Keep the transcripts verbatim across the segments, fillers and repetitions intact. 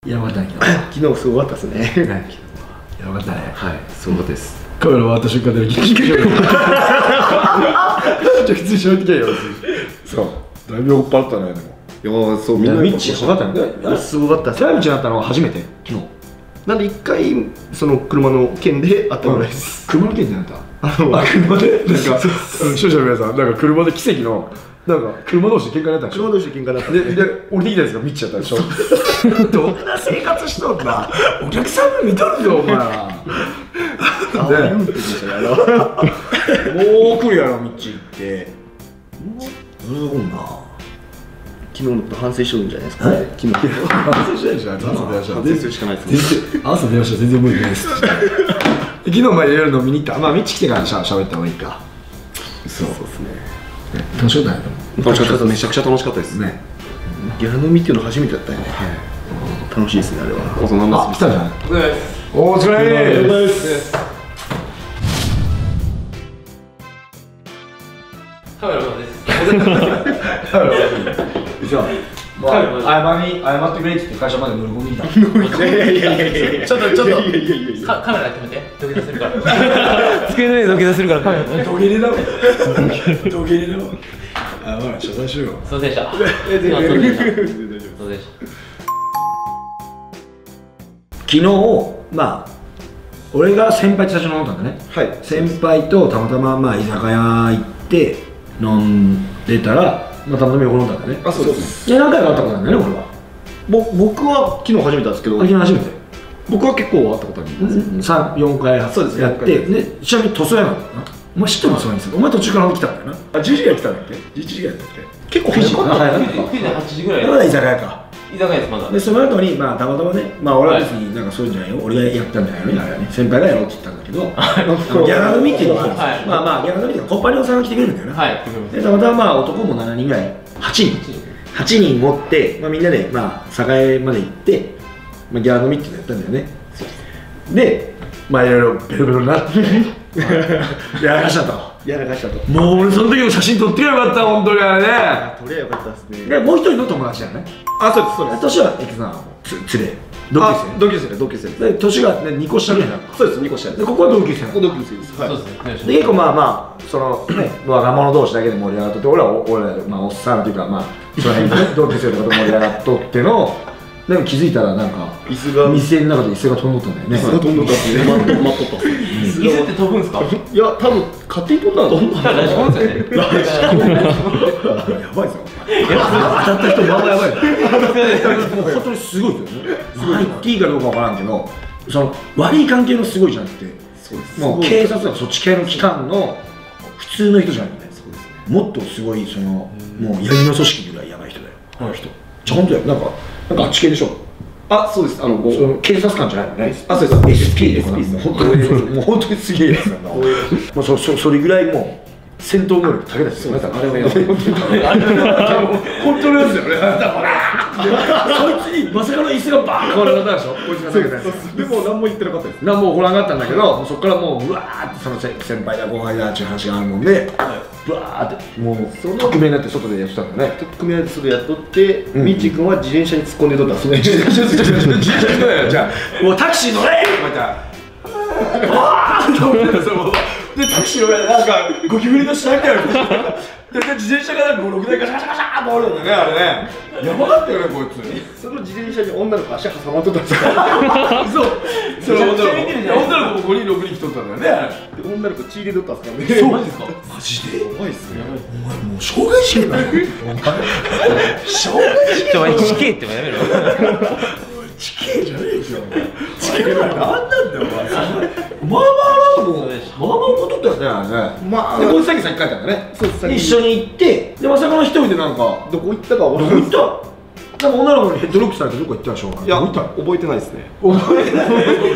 やばかったね、 昨日すごかったですね。 やばかったね。 はい、すごかったです。 カメラ回った瞬間で緊急じゃ普通に喋ってきゃいいよ。そう、だいぶ酔っ払ったね、でも。 いや、そう、みんなミッチすごかったね。 すごかったです。 寺道になったのは初めて、昨日。 なんで一回、その車の件で会ったぐらいです。 車の件ってなったあの、 車でなんか、視聴者の皆さん、なんか車で奇跡の、なんか車同士で喧嘩になったんでしょ。 車同士で喧嘩になった。 で、で、降りてきたやつがミッチやったでしょ。どんな生活しとんだ。お客さんも見とるぞ、お前は。もう来るやろ、ミッチって。それこんな。 昨日のこと反省しとるんじゃないですか。昨日。 反省しないでしょ。朝電話した。 反省するしかないですね。 朝電話した全然覚えてないです。昨日までやるの見に行った。まあミッチ来てからしゃ喋った方がいいか。 そうですね。 楽しかったね。 楽しかったです。めちゃくちゃ楽しかったですね。ギャラ飲みっていうの初めてだったよね。楽しいですね、あれは。大人の。 あ、来たじゃん。お疲れ様です。 カメラマンです。 じゃあ、謝り、謝ってくれって言って会社まで乗り込んできた。 いやいやいやいや、 ちょっとちょっとカメラ止めて、土下座するから。机の上で土下座するからカメラ。 土下座だろ。土下座だろ。あ、まあ謝罪しようよ。 そうでした。そうでした。そうでした。 昨日、まあ俺が先輩と最初に飲んだんだね。 はい。 先輩とたまたままあ居酒屋行って飲んでたら、まあたまたま横飲んだんだね。 あ、そうです。 で何回か会ったことなんだよね、俺は。 ぼ僕は昨日初めてなんですけど、 昨日初めて。 僕は結構会ったことあります。 さん、よんかいやって、 そうですねで、ちなみに塗装屋なんだよな。お前知ってます？お前途中から来たんだよな。あ、じゅうじぐらい来たんだっけ？じゅういちじぐらいだっけ？結構早かった。早かった。 くじはちじぐらい。 まだ居酒屋か。 居酒屋ですまだ。 で、その後に、まあ、たまたまね、まあ、俺は別になんかそういうんじゃないよ。俺がやったんじゃないよね、あれはね。先輩がやろうって言ったんだけど、ギャラ飲みっていうのは、まあまあ、ギャラ飲みっていうのはコンパニオンさんが来てくれるんだよな。 はい。 で、たまたままあ、男もしちにんぐらい、はちにん。はちにん持って、まあ、みんなで、まあ、栄まで行って、まあ、ギャラ飲みっていうのやったんだよね。で、まあ、いろいろベロベロになって、やらかしたと。 やらかしたと。 もう俺その時の写真撮ってよかった、本当にあれね。 とりあえずよかったですね。 で、もう一人の友達だよね。 あ、そうです、そうです。 年はエキさんつ連れ同級生。 同級生で同級生で、年がねにこ下ぐらいなの。 そうです、にこ下で。 で、ここは同級生なの。 同級生です。はい。 そうですね。 で、結構まあまあ、そのね、若者同士だけで盛り上がっとって、俺ら俺らまあおっさんというかまあその辺で同級生とかと盛り上がっとっての。でも気づいたらなんか椅子が店の中で椅子が飛んどったんだよね。 椅子が飛んどったってね。待っとった。 椅子って飛ぶんですか？ いや、多分勝手に飛んだの。飛んだ。 ラジコンですよね。 やばいぞ。当たった人まあまあやばい。もう本当にすごいですよね。入っていいかどうかわからんけど、その悪い関係のすごいじゃなくて、もう警察とかそっち系の機関の普通の人じゃなくて、もっとすごいそのもう闇の組織ぐらいやばい人だよ。あの人。ちゃんとやなんかなんかあっち系でしょ。 あ、そうです。あの、 その警察官じゃないのね。 あ、そうです。 エスピー ですか。もう本当にもう本当にすげえやつなんだ。もうそそそれぐらいもう戦闘能力高いですよ。あれはやばい。本当のやつだよね。そいつにまさかの椅子がバーン壊れたでしょ。こいつが投げたやつ。 でも何も言ってなかったです。 何も起こらなかったんだけど、そこからもううわーってその先輩だ後輩だっていう話があるもんで、ブワーってもう匿名になって外でやってたんだね。 匿名でそれやっとって、みっちくんは自転車に突っ込んでとったんですね。 じゃあもうタクシー乗れとか言ったらわーって思ってそのでタクシーの上でなんかゴキブリの下みたいなで自転車がなんかろくだいガシャガシャガシャーってあるんだねあれね。やばかったよねこいつ。 その自転車に女の子足挟まっとったんですよ。 そう。その女の子女の子もごにんろくにん来とったんだよね。 で女の子血入れとったんですからね。 そうマジですか。マジで。やばいっすね。お前もう傷害事件だよ。お前傷害事件。 ちょっと死刑ってやめろ。 死刑じゃねえじゃん。死刑は何なんだよお前。まあまあなもうまあまあことだよねあれね。まあでこいつさっき先帰ったんだね。一緒に行ってでまさかの一人でなんかどこ行ったかどこ行った？なんか女の子にヘッドロックされてどこ行ったでしょうか。 いや覚えてないですね。 覚えてない。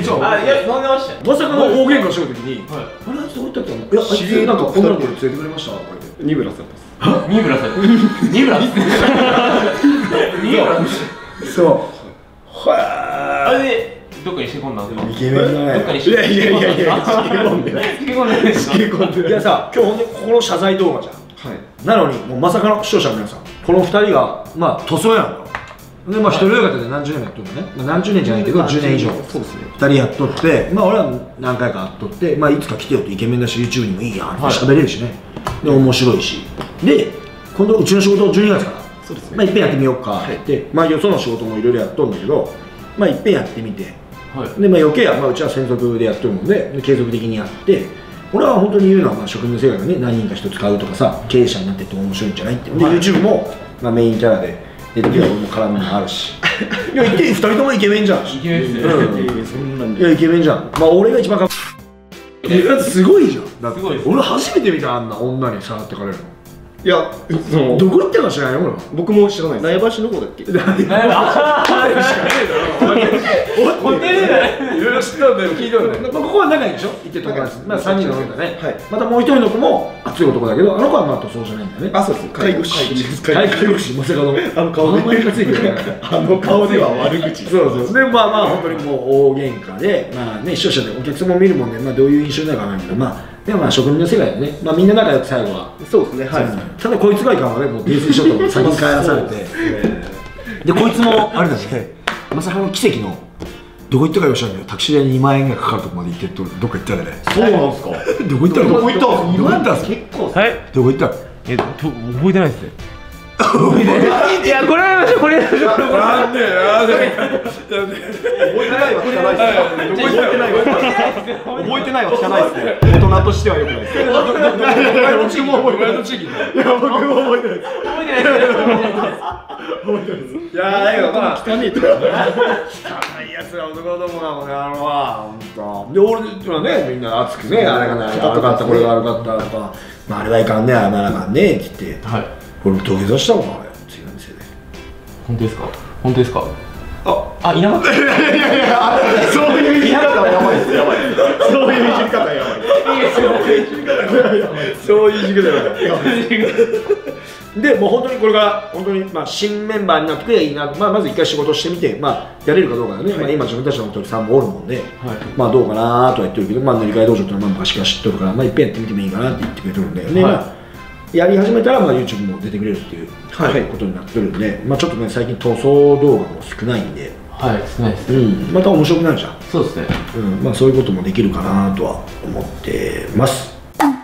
そう。 あ、いや、飲んでましたよ。 まさかの大喧嘩しようときにあれあいつどこ行ったっけ？いやあいつなんか女の子に連れてくれました。 ニブラさんです。 ニブラさん。ニブラ。ニブラ。 そう。はあれでどっかに仕込んだんですか？ イケメンだね。 どっかにいやいやいやいや、つけ込んでない。 つけ込んでないですか？ つけ込んでない。いやさ、今日ほんでここの謝罪動画じゃん。 はい。 なのにもうまさかの視聴者の皆さん、このふたりがまあ塗装屋なんだろ。 でまあ一人親方で何十年もやっとるのね、まあ、何十年じゃないけどじゅうねん以上そうですね、 ふたりやっとって、まあ俺は何回かやっとって、まあいつか来てよってイケメンだし YouTube にもいいやんって喋れるしね、で面白いし、で今度うちの仕事をじゅうにがつからそうですね、 まあいっぺんやってみようかって、まあよその仕事もいろいろやっとるんだけど、まあいっぺんやってみて、でまあ余計はまあうちは専属でやってるもんで継続的にやって、俺は本当に言うのはまあ職人の世界がね何人か人使うとかさ、経営者になってって面白いんじゃないって、で YouTube もまあメインキャラで出てくる俺も絡みもあるしいやふたりともイケメンじゃん、イケメンですね、いやイケメンじゃん、まあ俺が一番かっこいい、だってすごいじゃん、だって俺初めて見た、あんな女に触ってかれるの。 いや、そのどこ行ったか知らないよ俺は。 僕も知らないです。苗場市の方だっけ。苗場しかねえだろ。 ホテルだね。いろいろ知ったんだよ、聞いたんだよ。まあここは仲いいでしょ。行って友達。まあ三人の飲んだね。またもう一人の子も熱い男だけど、あの子はまあ塗装じゃないんだね。 あ、そうです。介護士。 介護士、まさかのあの顔で。あの顔では悪口。 そうそう。でまあまあ本当にもう大喧嘩で、まあね視聴者でお客様見るもんね、まあどういう印象になるかわからないけど、まあ。でもまあ職人の世界だね、まあ、みんな仲良く最後はそうですね、はい、 ただこいつがいかんわね、もう泥酔しようと先に帰らされてでこいつもあれだね、まさかの奇跡のどこ行ったかよしゃんけどタクシー代にまんえんぐらいかかるとこまで行ってどっか行ったらね。 そうなんですか。 どこ行ったの？ どこ行ったの？ どこ行ったんすか？ 結構はいどこ行ったの？ え覚えてないですね。いやこれやりましょう、これやりましょう。 なんでなんで覚えてないは汚いですね。覚えてないは覚えてないは汚いですね。大人としては良くないです。僕も覚えてない。いや僕も覚えてないです。 覚えてないです。 覚えてないです。いやだけどまあ汚いとか汚いやつら男どもなのね、あのは本当。で俺はねみんな熱くね、あれがね悪かったこれが悪かったとか、まああれはいかんねあれはあかんねって言って。はい。俺も土下座したもんあれ、次の店で。本当ですか？本当ですか？あ、あ、いなかった。いやいやいや、そういういじり方はやばいです、やばい。そういういじり方はやばい。そういういじり方はやばい。で、もう本当にこれが本当にまあ新メンバーになっていいな、まあまず一回仕事してみて、まあやれるかどうかだね。まあ今自分たちのお客さんもおるもんで、まあどうかなとは言ってるけど、まあ塗り替え道場ってのは昔から知っとるから、まあいっぺんやってみてもいいかなって言ってくれてるんだよね。やり始めたらまあ YouTube も出てくれるっていうことになってるんで、まあちょっとね最近塗装動画も少ないんで、はい少ないですね、うん、また面白くなるじゃん。そうですね、うん、まあそういうこともできるかなとは思ってます。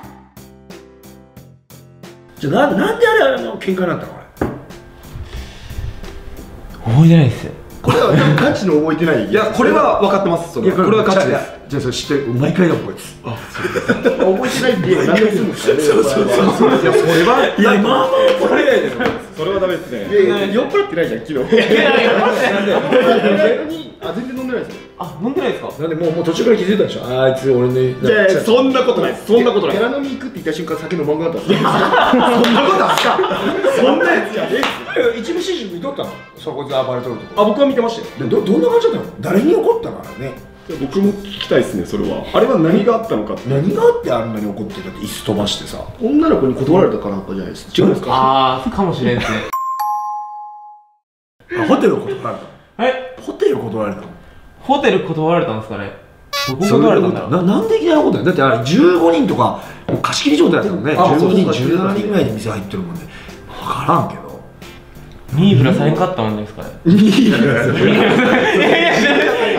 じゃあな、なんであれあれの喧嘩になったの？覚えてないですよ。 これはガチの覚えてない。いやこれは分かってます。それこれはガチです。 じゃあそれ知ってる、毎回だこいつ。あ、 覚えてないっていうのは何をするんですかね。そうそうそう。いやそれは、 いやまあまあそれないですよ。 それはダメですね。酔っ払ってないじゃん昨日。いやいや逆にあ全然飲んでないですよ。あ飲んでないですか。 なんでもうもう途中から気づいたでしょ。あいつ俺ね。 いやいやそんなことないです。そんなことない。ギャラ飲み行くって言った瞬間酒飲まんくなったんですよ。そんなことあった。そんなやつやね。 一部始終見とったの。そこで暴れとるとこ。 あ僕は見てましたよ。 どどんな感じだったの？誰に怒ったのあれね。 僕も聞きたいですね、それは。あれは何があったのかって。 何があってあんなに怒ってたって椅子飛ばしてさ。 女の子に断られたかなんかじゃないですか。違うんですか？ ああ、かもしれないですね。 ホテルを断られた。 え？ ホテルを断られたの？ ホテル断られたんですかね。どこ断られたんだろう。ななんでいきなりことだよ。だってあれじゅうごにんとかもう貸し切り状態だったのね。じゅうごにん、じゅうななにんぐらいで店入ってるもんね。分からんけど。ニーブラされんかったもんですかね。ニーブラ。いやいやいや。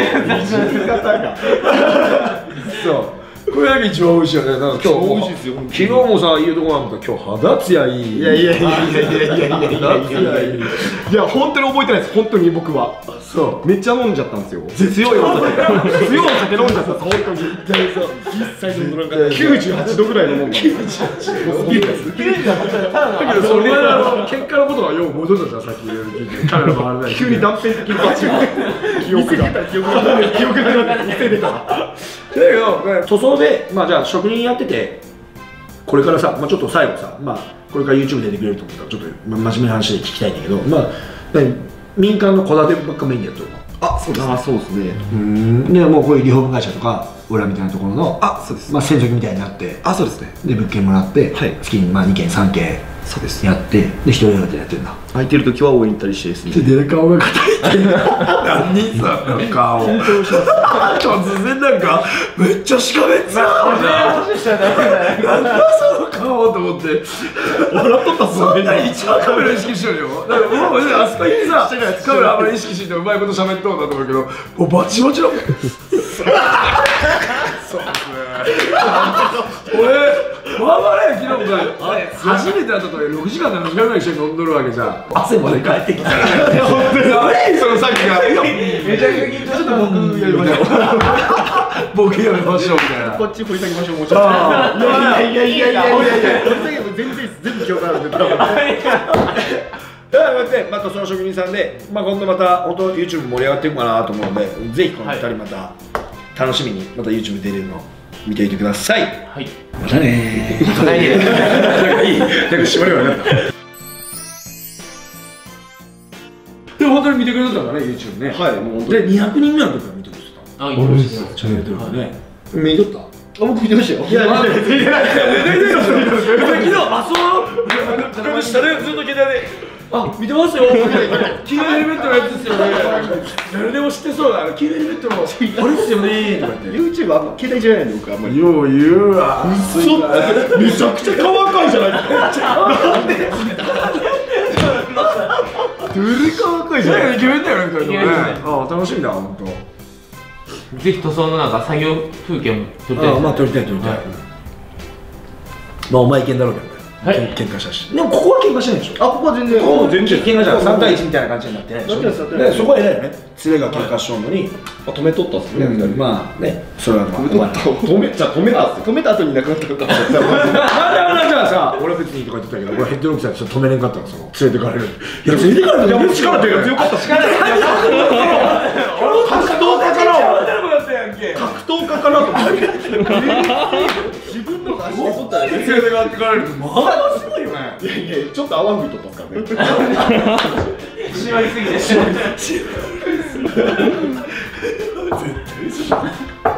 そうこれだけ一番美味しいよね。だから今日も昨日もさいいとこなんだ今日肌ツヤいい。 いやいやいやいやいやいやいやいやいやいや本当に覚えてないです。本当に僕はそうめっちゃ飲んじゃったんですよ。強いお酒強いお酒飲んじゃった。本当に一切飲んでなかった。きゅうじゅうはちどぐらいのもん。きゅうじゅうはちど。きゅうじゅうはちどだけどそれは結果のことはよう戻ったじゃんさっきカメラ回らない。急に断片的にバチが記憶が記憶が記憶が見せてた。 だけど塗装でまあじゃあ職人やっててこれからさ、まあ、ちょっと最後さ、まあ、これから YouTube 出てくれると思ったらちょっと真面目な話で聞きたいんだけど、まあ、民間の戸建てばっかメインでやってるの？ あ、そうですね。あ、そうですね。 うんでもうこういうリフォーム会社とか裏みたいなところの、 あ、そうです。 まあ専属みたいになって、 あ、そうですね。 で物件もらって、 はい月にまあにけんさんけんそうです。 やって、で一人でやってるんだ。 空いてる時は応援行ったりしてですね。 で顔が硬いって何人さんの顔突然なんかめっちゃしかめっちゃなんだその顔と思って笑っとったっすよね。 一番カメラ意識してるよ。だからもうあそこにさカメラあんまり意識してうまいこと喋っとんだと思うけど、もうバチバチだもん。そうですね。俺まあまあね、昨日も初めて会ったとろくじかんななじかんぐらい一緒に飲んどるわけじゃん。汗まで帰ってきたら何そのさっきがめちゃくちゃ緊張して僕やりましょう僕やりましょうみたいな。 こっち掘り下げましょう、もうちょっと。いやいやいやいやいやいや掘り下げも全然いいです。全部共感あるんで多分。 だから待って、またその職人さんで、まあ今度また本当 YouTube 盛り上がっていくかなと思うので、ぜひこのふたりまた楽しみにまた YouTube 出れるの見ていてください。 はい。 またねー。 またねー。 なんかいい、なんか締まりがなかった。でも本当に見てくれてたんだね、YouTube ね。 はい、もう本当に。 で、にひゃくにんぐらいの時から見てくれてた。 あ、いいです。 チャンネル登録ね。見とった？ あ、僕見てましたよ。いや、 昨日、あ、そう下でずっと携帯であ、見てますよ黄色いヘルメットのやつですよね誰でも知ってそうだ、黄色いヘルメットのあれですよねとか言って YouTube あんま携帯じゃないんで僕あんまりよう言うわめちゃくちゃ顔赤いじゃないですかなんでどれ顔赤いじゃないイケメンだよね、二人ともね。 イケメンですねあ、楽しみだ、本当。 ぜひ塗装のなんか作業風景も撮りたいですね。 あ、まあ撮りたい撮りたい。 はいまあお前いけんだろうけどね。 はい喧嘩したし。でもここは喧嘩してないでしょ。 あ、ここは全然ここ全然喧嘩じゃん。三対一みたいな感じになってないでしょ。 なってないですなってないですでそこは偉いよね。連れが喧嘩しとんのに、 止めとったっすね。 まあね、それはまあ。 止めた止めじゃ止めたっす。止めた後にいなくなったかった。 なんであんなじゃあさ、俺は別にとか言ってたけど、俺ヘッドロックさんちょっと止めれんかったの、その連れてかれる。いや、連れてかれる。いや、もう力って強かった。力って格闘家かな。格闘家かなと思って。自分の足で取ったら連れてかれると、まあすごいよね。 いやいや、ちょっと泡吹いとったっすからね。 縛りすぎて。 絶対